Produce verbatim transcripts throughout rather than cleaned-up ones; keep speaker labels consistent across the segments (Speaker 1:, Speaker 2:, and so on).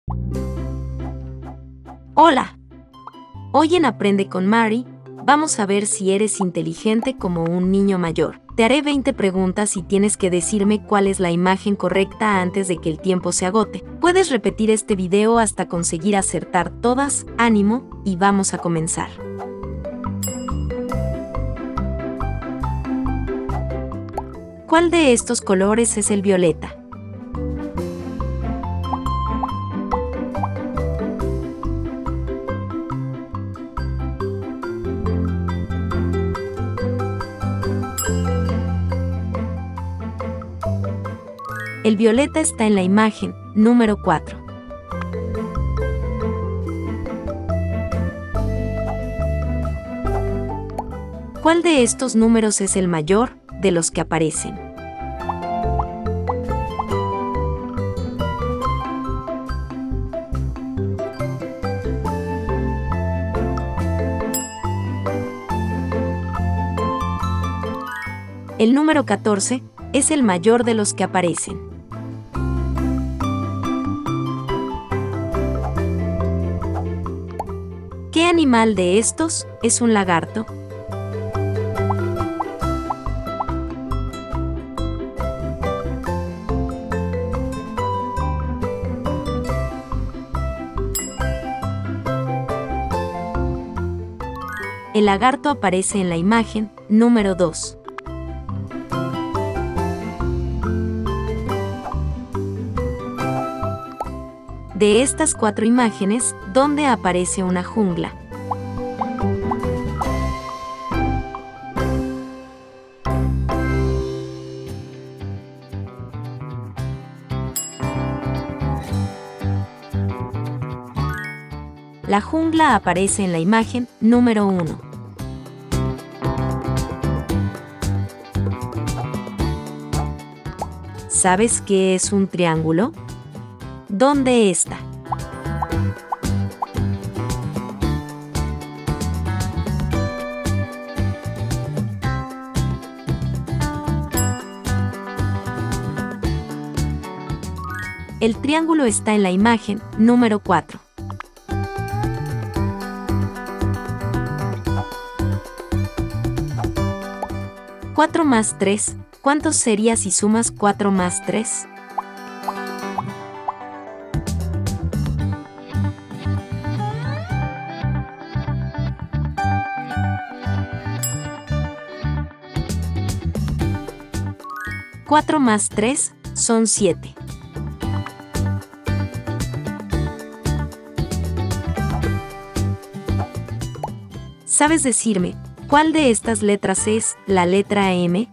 Speaker 1: Hola. Hoy en Aprende con Mari, vamos a ver si eres inteligente como un niño mayor. Te haré veinte preguntas y tienes que decirme cuál es la imagen correcta antes de que el tiempo se agote. Puedes repetir este video hasta conseguir acertar todas. Ánimo, y vamos a comenzar. ¿Cuál de estos colores es el violeta? El violeta está en la imagen número cuatro. ¿Cuál de estos números es el mayor de los que aparecen? El número catorce es el mayor de los que aparecen. ¿Qué animal de estos es un lagarto? El lagarto aparece en la imagen número dos. De estas cuatro imágenes, ¿dónde aparece una jungla? La jungla aparece en la imagen número uno. ¿Sabes qué es un triángulo? ¿Dónde está? El triángulo está en la imagen número cuatro. cuatro más tres, ¿cuántos sería si sumas cuatro más tres? cuatro más tres son siete. ¿Sabes decirme cuál de estas letras es la letra M?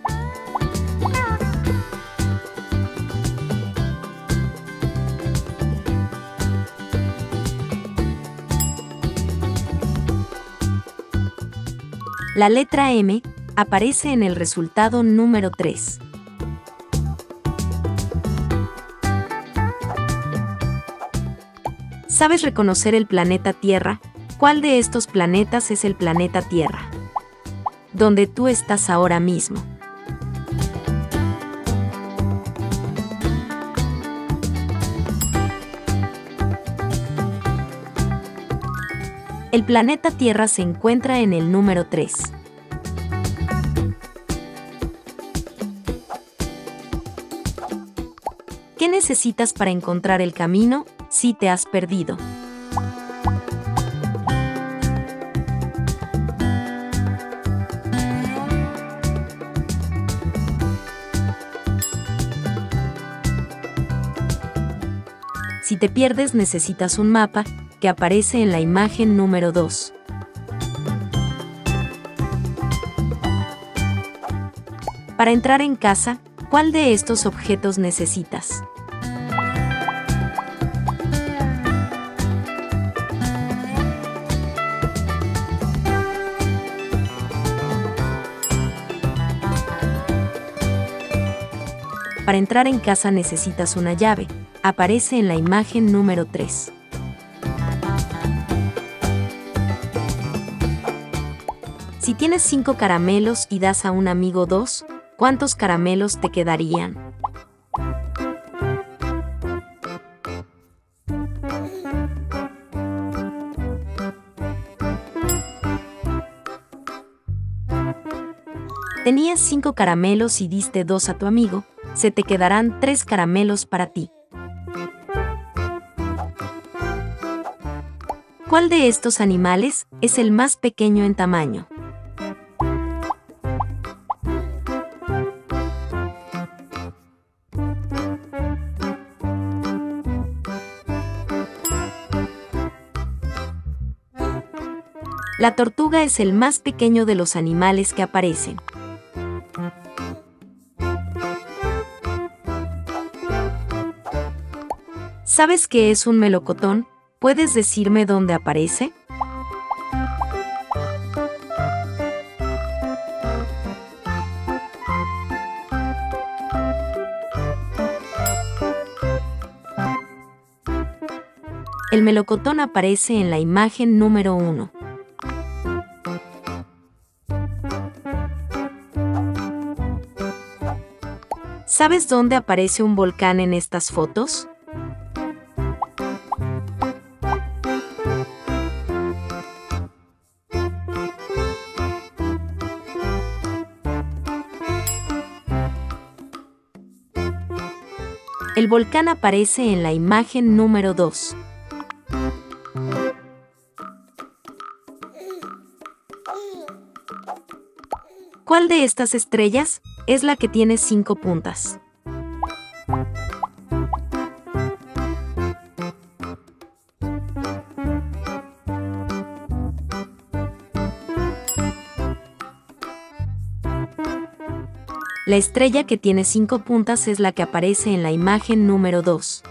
Speaker 1: La letra M aparece en el resultado número tres. ¿Sabes reconocer el planeta Tierra? ¿Cuál de estos planetas es el planeta Tierra? ¿Dónde tú estás ahora mismo? El planeta Tierra se encuentra en el número tres. ¿Qué necesitas para encontrar el camino si te has perdido? Si te pierdes, necesitas un mapa que aparece en la imagen número dos. Para entrar en casa, ¿cuál de estos objetos necesitas? Para entrar en casa necesitas una llave. Aparece en la imagen número tres. Si tienes cinco caramelos y das a un amigo dos, ¿cuántos caramelos te quedarían? Tenías cinco caramelos y diste dos a tu amigo, se te quedarán tres caramelos para ti. ¿Cuál de estos animales es el más pequeño en tamaño? La tortuga es el más pequeño de los animales que aparecen. ¿Sabes qué es un melocotón? ¿Puedes decirme dónde aparece? El melocotón aparece en la imagen número uno. ¿Sabes dónde aparece un volcán en estas fotos? El volcán aparece en la imagen número dos. ¿Cuál de estas estrellas es la que tiene cinco puntas? La estrella que tiene cinco puntas es la que aparece en la imagen número dos.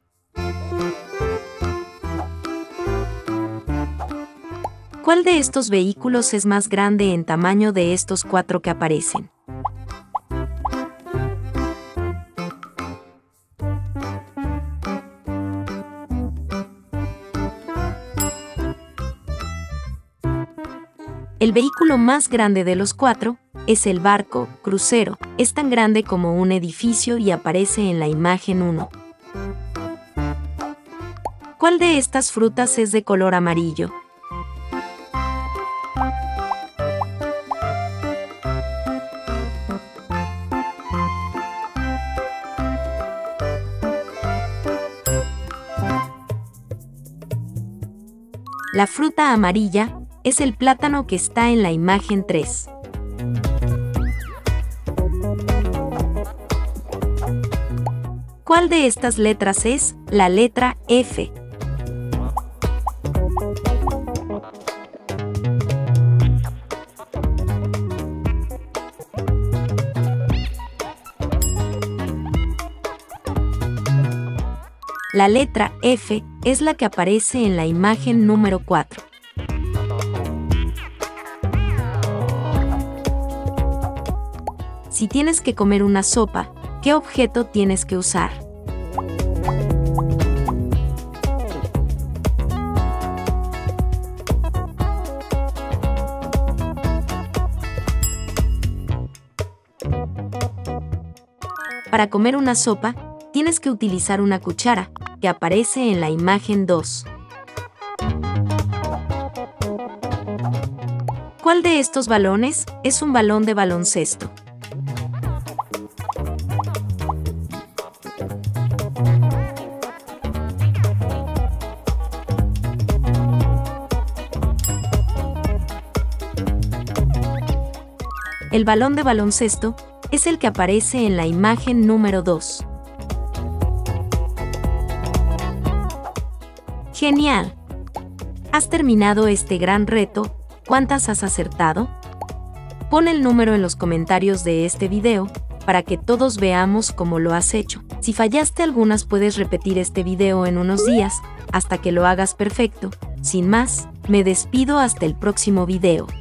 Speaker 1: ¿Cuál de estos vehículos es más grande en tamaño de estos cuatro que aparecen? El vehículo más grande de los cuatro es el barco crucero. Es tan grande como un edificio y aparece en la imagen uno. ¿Cuál de estas frutas es de color amarillo? La fruta amarilla es el plátano que está en la imagen tres. ¿Cuál de estas letras es la letra F? La letra F es la que aparece en la imagen número cuatro. Si tienes que comer una sopa, ¿qué objeto tienes que usar? Para comer una sopa, tienes que utilizar una cuchara, que aparece en la imagen dos. ¿Cuál de estos balones es un balón de baloncesto? El balón de baloncesto es el que aparece en la imagen número dos. ¡Genial! ¿Has terminado este gran reto? ¿Cuántas has acertado? Pon el número en los comentarios de este video para que todos veamos cómo lo has hecho. Si fallaste algunas, puedes repetir este video en unos días hasta que lo hagas perfecto. Sin más, me despido hasta el próximo video.